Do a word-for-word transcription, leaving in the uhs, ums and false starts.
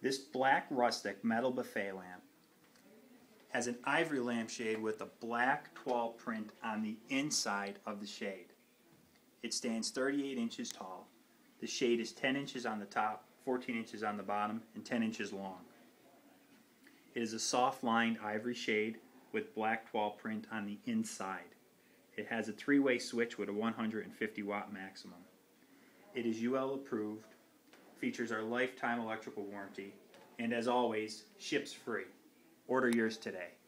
This black Rustic metal buffet lamp has an ivory lampshade with a black Twall print on the inside of the shade. It stands thirty-eight inches tall. The shade is ten inches on the top, fourteen inches on the bottom, and ten inches long. It is a soft lined ivory shade with black Twall print on the inside. It has a three-way switch with a one hundred fifty watt maximum. It is U L approved, features our lifetime electrical warranty, and as always, ships free. Order yours today.